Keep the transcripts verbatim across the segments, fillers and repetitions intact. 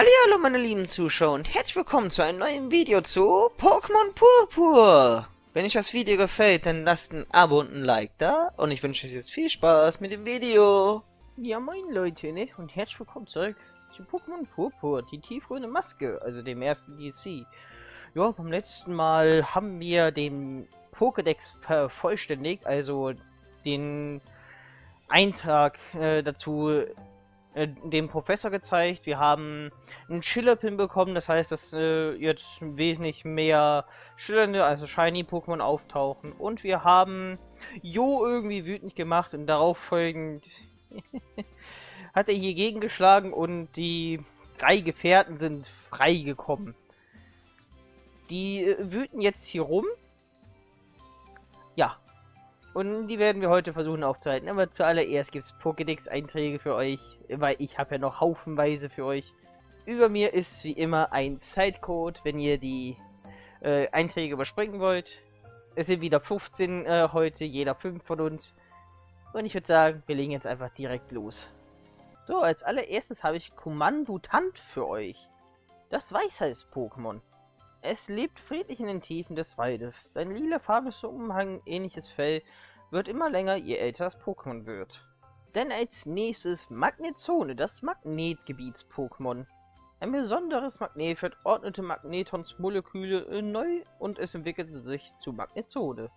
Hallo meine lieben Zuschauer und herzlich willkommen zu einem neuen Video zu Pokémon Purpur. Wenn euch das Video gefällt, dann lasst ein Abo und ein Like da und ich wünsche euch jetzt viel Spaß mit dem Video. Ja, moin Leute, ne? Und herzlich willkommen zurück zu Pokémon Purpur, die tiefgrüne Maske, also dem ersten D L C. Ja, beim letzten Mal haben wir den Pokédex vervollständigt, also den Eintrag äh, dazu äh, dem Professor gezeigt. Wir haben einen Schillerpin bekommen, das heißt, dass äh, jetzt wesentlich mehr schillernde, also shiny Pokémon auftauchen. Und wir haben Jo irgendwie wütend gemacht und darauf folgend hat er hier gegengeschlagen und die drei Gefährten sind freigekommen. Die äh, wüten jetzt hier rum. Ja. Und die werden wir heute versuchen aufzuhalten. Aber zuallererst gibt es Pokédex-Einträge für euch, weil ich habe ja noch haufenweise für euch. Über mir ist wie immer ein Zeitcode, wenn ihr die äh, Einträge überspringen wollt. Es sind wieder fünfzehn äh, heute, jeder fünf von uns. Und ich würde sagen, wir legen jetzt einfach direkt los. So, als allererstes habe ich Kommandotant für euch. Das Weisheits-Pokémon. Es lebt friedlich in den Tiefen des Waldes. Sein lilafarbenes Umhang ähnliches Fell wird immer länger, je älter das Pokémon wird. Denn als nächstes Magnezone, das Magnetgebiets-Pokémon. Ein besonderes Magnetfeld ordnete Magnetons Moleküle neu und es entwickelte sich zu Magnezone.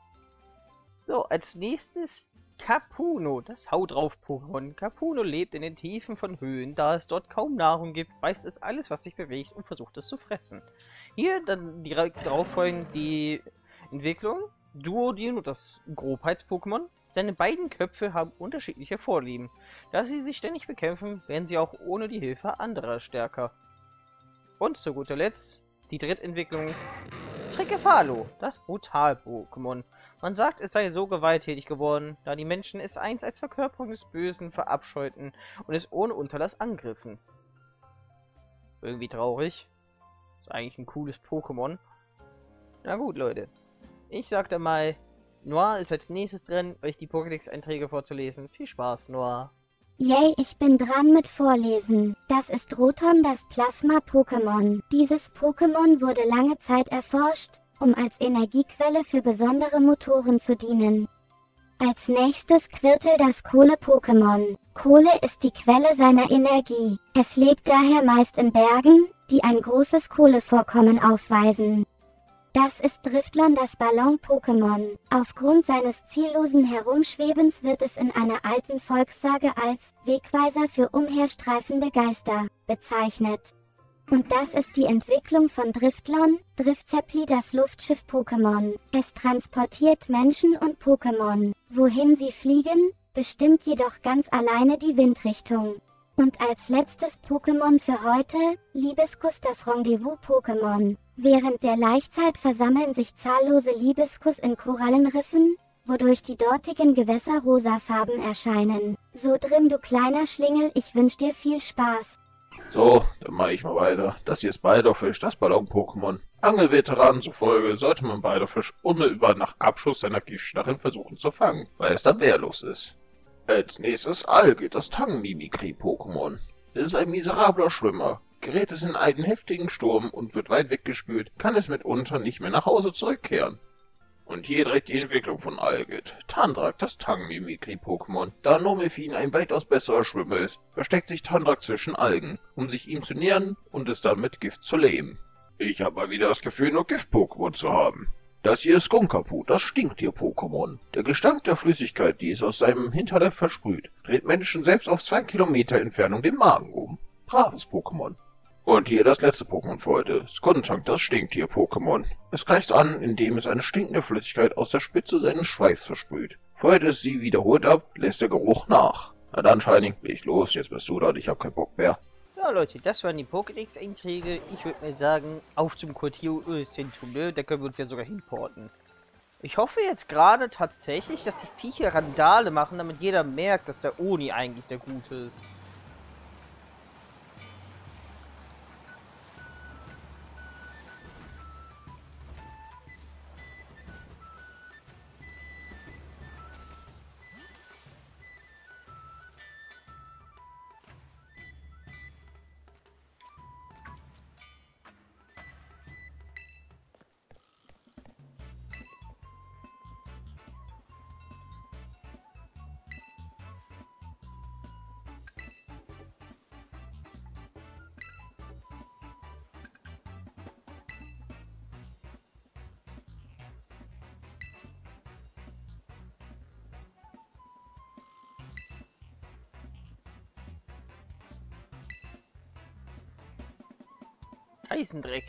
So, als nächstes Capuno, das Hau drauf Pokémon. Capuno lebt in den Tiefen von Höhen. Da es dort kaum Nahrung gibt, beißt es alles, was sich bewegt und versucht es zu fressen. Hier dann direkt darauf folgen die Entwicklung. Duodino, das Grobheits-Pokémon. Seine beiden Köpfe haben unterschiedliche Vorlieben. Da sie sich ständig bekämpfen, werden sie auch ohne die Hilfe anderer stärker. Und zu guter Letzt die Drittentwicklung. Trickefalo, das Brutal-Pokémon. Man sagt, es sei so gewalttätig geworden, da die Menschen es einst als Verkörperung des Bösen verabscheuten und es ohne Unterlass angriffen. Irgendwie traurig. Ist eigentlich ein cooles Pokémon. Na gut, Leute. Ich sagte mal, Noir ist als nächstes drin, euch die Pokédex-Einträge vorzulesen. Viel Spaß, Noir. Yay, ich bin dran mit Vorlesen. Das ist Rotom, das Plasma-Pokémon. Dieses Pokémon wurde lange Zeit erforscht, um als Energiequelle für besondere Motoren zu dienen. Als nächstes Quirtel, das Kohle-Pokémon. Kohle ist die Quelle seiner Energie. Es lebt daher meist in Bergen, die ein großes Kohlevorkommen aufweisen. Das ist Driftlon, das Ballon-Pokémon. Aufgrund seines ziellosen Herumschwebens wird es in einer alten Volkssage als Wegweiser für umherstreifende Geister bezeichnet. Und das ist die Entwicklung von Driftlon, Driftzepli, das Luftschiff-Pokémon. Es transportiert Menschen und Pokémon. Wohin sie fliegen, bestimmt jedoch ganz alleine die Windrichtung. Und als letztes Pokémon für heute, Libiskus, das Rendezvous-Pokémon. Während der Laichzeit versammeln sich zahllose Libiskus in Korallenriffen, wodurch die dortigen Gewässer rosafarben erscheinen. So drin, du kleiner Schlingel, ich wünsch dir viel Spaß. So, dann mache ich mal weiter. Das hier ist Balderfisch, das Ballon-Pokémon. Angelveteranen zufolge sollte man Balderfisch unmittelbar nach Abschuss seiner Giftstacheln versuchen zu fangen, weil es dann wehrlos ist. Als nächstes Alge, das Tang-Mimikry-Pokémon. Es ist ein miserabler Schwimmer. Gerät es in einen heftigen Sturm und wird weit weggespült, kann es mitunter nicht mehr nach Hause zurückkehren. Und hier direkt die Entwicklung von Algit. Tandrak, das Tang-Mimikry-Pokémon. Da Nomefin ein weitaus besserer Schwimmer ist, versteckt sich Tandrak zwischen Algen, um sich ihm zu nähern und es dann mit Gift zu lähmen. Ich habe mal wieder das Gefühl, nur Gift-Pokémon zu haben. Das hier ist Skunkapu, das Stinktier-Pokémon. Der Gestank der Flüssigkeit, die es aus seinem Hinterleib versprüht, dreht Menschen selbst auf zwei Kilometer Entfernung den Magen um. Braves Pokémon. Und hier das letzte Pokémon für heute, Skuntank, das Stinktier-Pokémon. Es greift an, indem es eine stinkende Flüssigkeit aus der Spitze seines Schweiß versprüht. Feuert es sie wiederholt ab, lässt der Geruch nach. Na dann, Shining, leg ich los, jetzt bist du dort, ich hab keinen Bock mehr. Ja Leute, das waren die Pokédex-Einträge. Ich würde mal sagen, auf zum Quartier-Zentrum, ne? Da können wir uns ja sogar hinporten. Ich hoffe jetzt gerade tatsächlich, dass die Viecher Randale machen, damit jeder merkt, dass der Oni eigentlich der Gute ist. Eisendreck.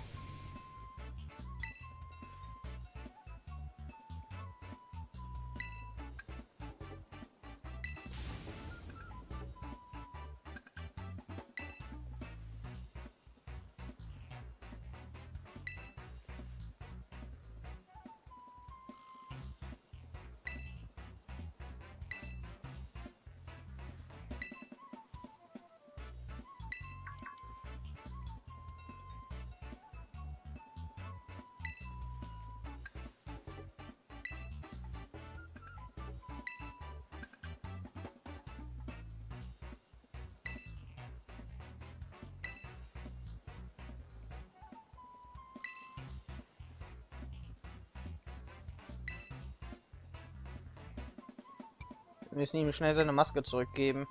Wir müssen ihm schnell seine Maske zurückgeben.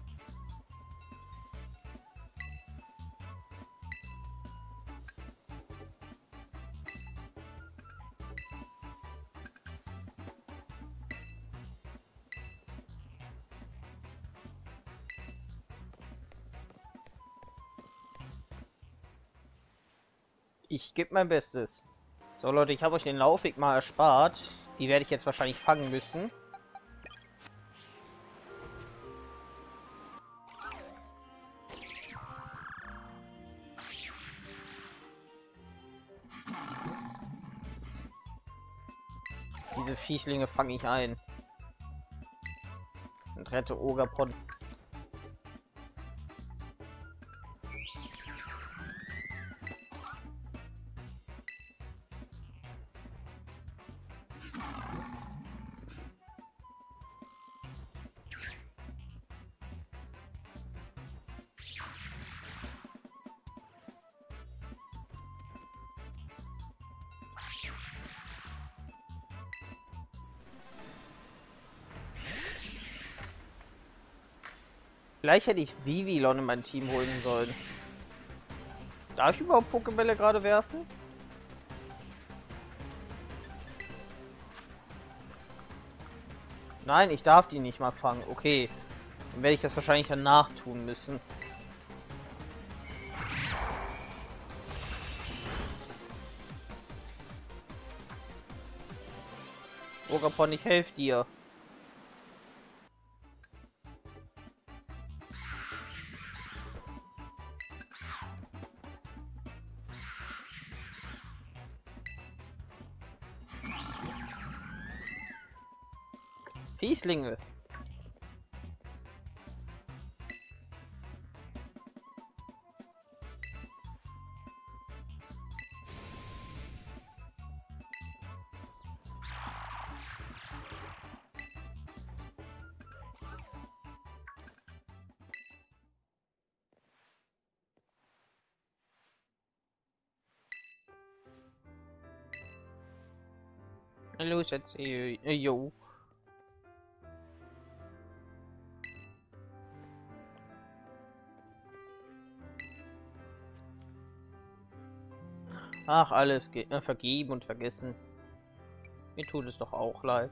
Ich gebe mein Bestes. So Leute, ich habe euch den Laufweg mal erspart. Die werde ich jetzt wahrscheinlich fangen müssen. Diese Viechlinge fange ich ein. Und rette Ogapon. Vielleicht hätte ich Vivillon in mein Team holen sollen. Darf ich überhaupt Pokébälle gerade werfen? Nein, ich darf die nicht mal fangen. Okay. Dann werde ich das wahrscheinlich danach tun müssen. Ogapon, ich helfe dir. Fieslinge. Los jetzt, äh, jo. Ach, alles äh, vergeben und vergessen. Mir tut es doch auch leid.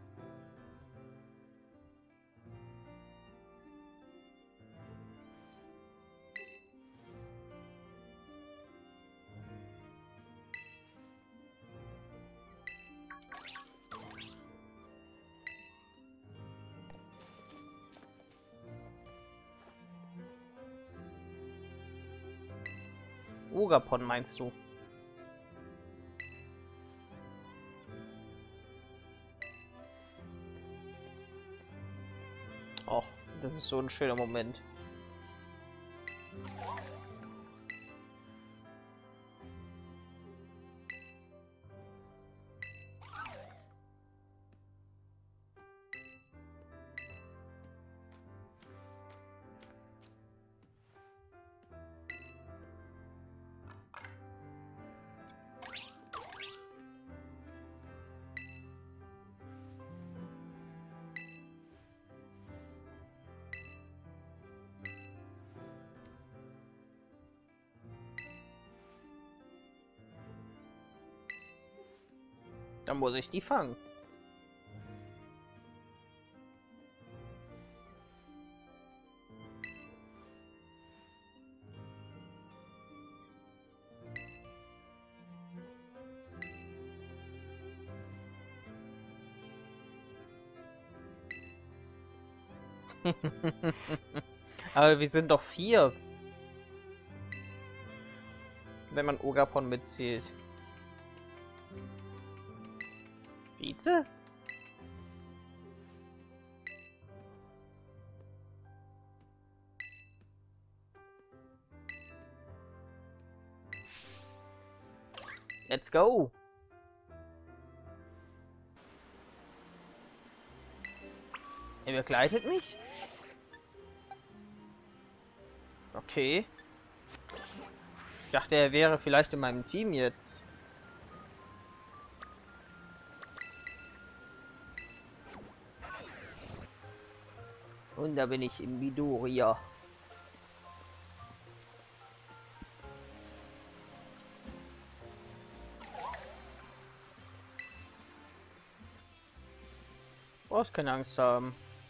Ogapon meinst du? Och, das ist so ein schöner Moment. Dann muss ich die fangen. Aber wir sind doch vier. Wenn man Ogapon mitzählt. Vize? Let's go! Er begleitet mich? Okay. Ich dachte, er wäre vielleicht in meinem Team jetzt. Und da bin ich im Midoriya. Du brauchst keine Angst haben.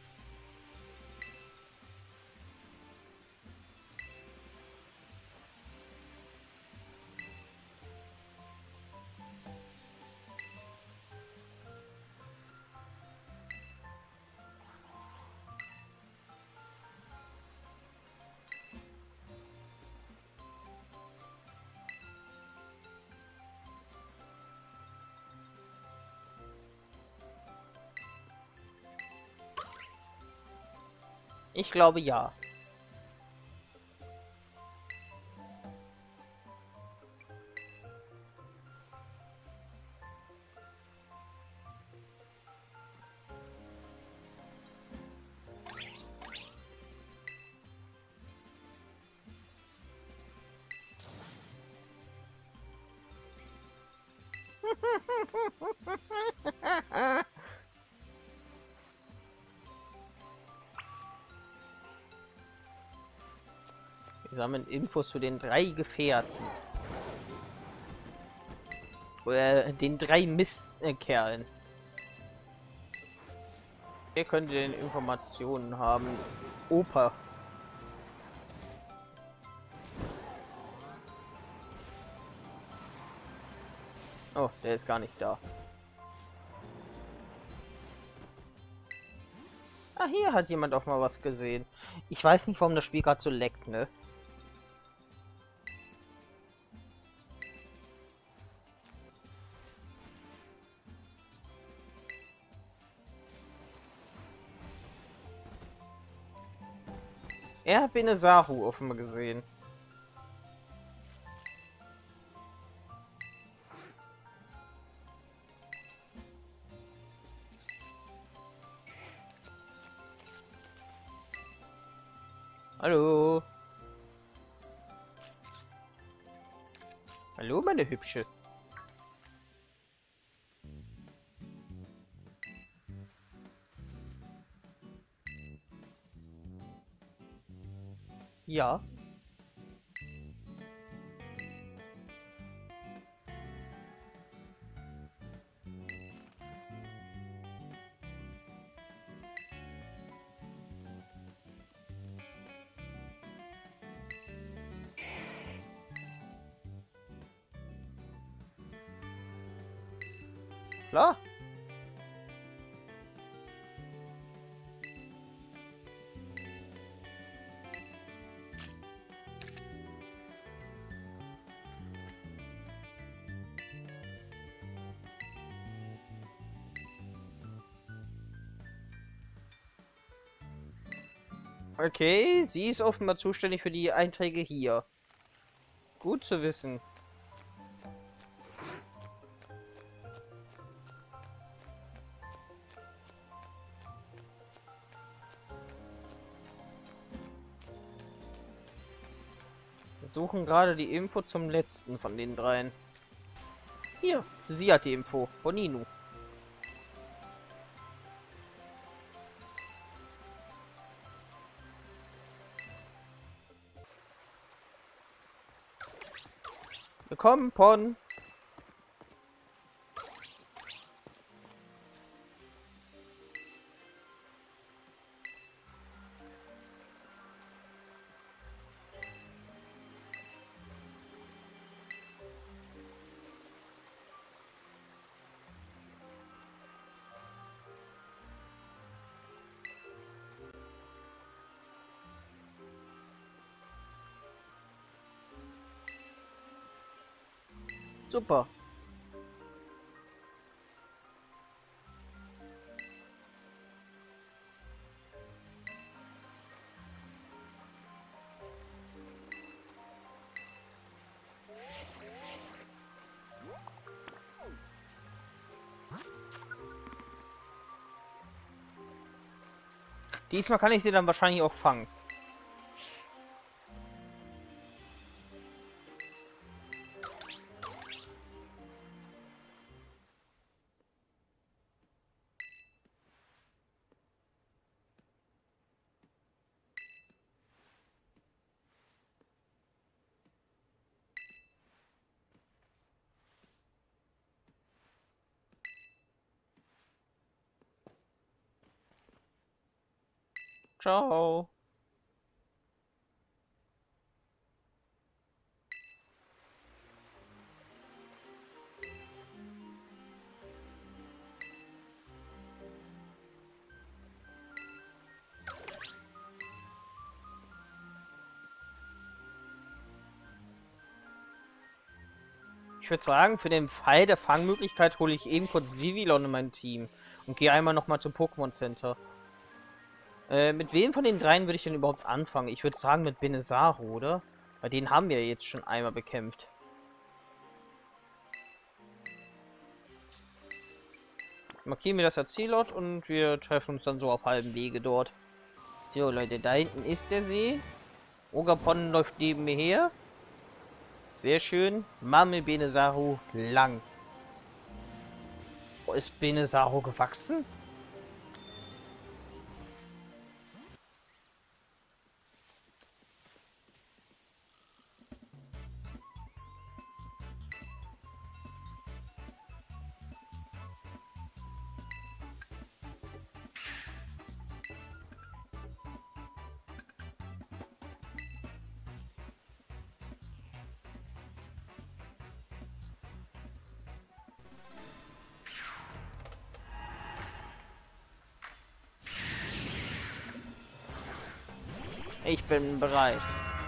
Ich glaube ja. Wir sammeln Infos zu den drei Gefährten. Oder den drei Mistkerlen. Hier könnt ihr den Informationen haben. Opa. Oh, der ist gar nicht da. Ah, hier hat jemand auch mal was gesehen. Ich weiß nicht, warum das Spiel gerade so leckt, ne? Er hat Benesahu offenbar gesehen. Hallo. Hallo, meine Hübsche. Ja. Klar. Okay, sie ist offenbar zuständig für die Einträge hier. Gut zu wissen. Wir suchen gerade die Info zum letzten von den dreien. Hier, sie hat die Info von Inu. Willkommen, Pon. Super. Diesmal kann ich sie dann wahrscheinlich auch fangen. Ciao. Ich würde sagen, für den Fall der Fangmöglichkeit hole ich eben kurz Vivillon in mein Team und gehe einmal nochmal zum Pokémon Center. Äh, mit wem von den dreien würde ich denn überhaupt anfangen? Ich würde sagen mit Benesaru, oder? Bei denen haben wir jetzt schon einmal bekämpft. Markieren wir das als Zielort und wir treffen uns dann so auf halbem Wege dort. So Leute, da hinten ist der See. Ogerpon läuft neben mir her. Sehr schön. Mame Benesaru lang. Wo ist Benesaru gewachsen? Ich bin bereit.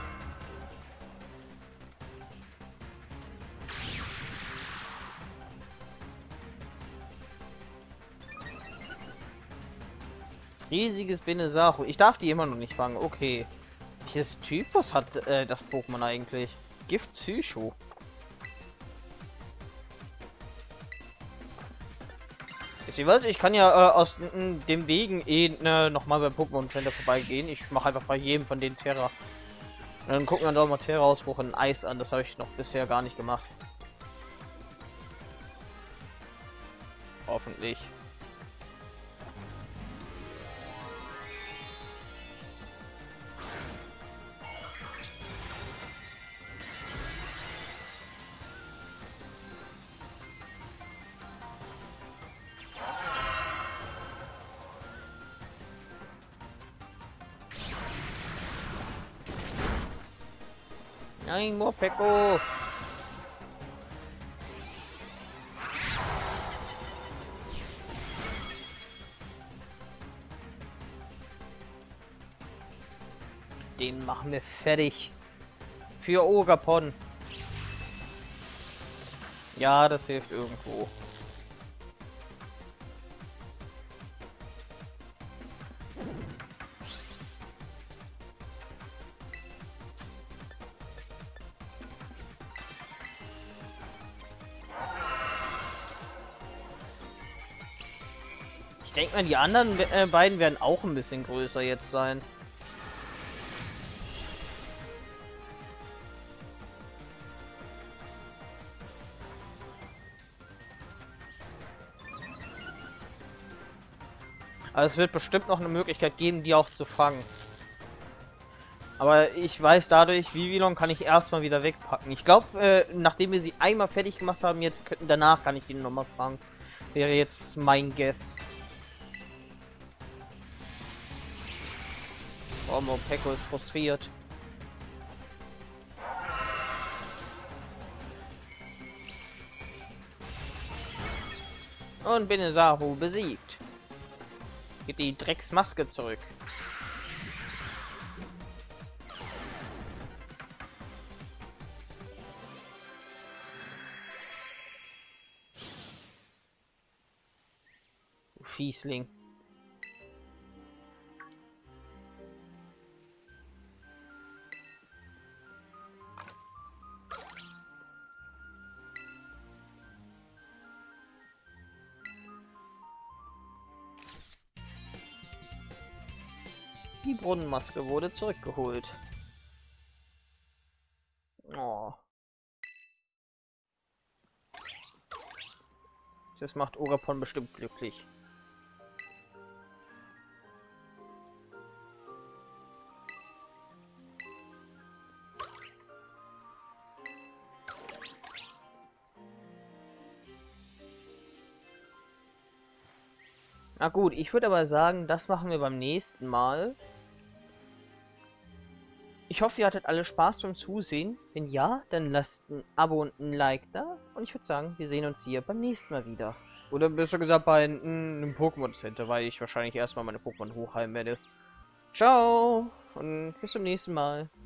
Riesiges Benesaru. Ich darf die immer noch nicht fangen. Okay. Welches Typus hat äh, das Pokémon eigentlich? Gift Psycho. Ich weiß, ich kann ja äh, aus n, dem Wegen eh ne, nochmal beim Pokémon Center vorbeigehen. Ich mache einfach bei jedem von den Terra. Und dann gucken wir doch mal Terra-Ausbruch in Eis an. Das habe ich noch bisher gar nicht gemacht. Hoffentlich. Nein, Morpeko! Den machen wir fertig. Für Ogerpon. Ja, das hilft irgendwo. Ich denke mal, die anderen äh, beiden werden auch ein bisschen größer jetzt sein. Also es wird bestimmt noch eine Möglichkeit geben, die auch zu fangen. Aber ich weiß dadurch, Vivillon kann ich erstmal wieder wegpacken. Ich glaube, äh, nachdem wir sie einmal fertig gemacht haben, jetzt danach kann ich ihn nochmal fangen. Wäre jetzt mein Guess. Oh, Morpeko ist frustriert. Und Benesaru besiegt. Geht die Drecksmaske zurück. Fiesling. Die Brunnenmaske wurde zurückgeholt. Oh. Das macht Orapon bestimmt glücklich. Na gut, ich würde aber sagen, das machen wir beim nächsten Mal. Ich hoffe, ihr hattet alle Spaß beim Zusehen. Wenn ja, dann lasst ein Abo und ein Like da. Und ich würde sagen, wir sehen uns hier beim nächsten Mal wieder. Oder besser gesagt bei einem Pokémon Center, weil ich wahrscheinlich erstmal meine Pokémon hochheilen werde. Ciao und bis zum nächsten Mal.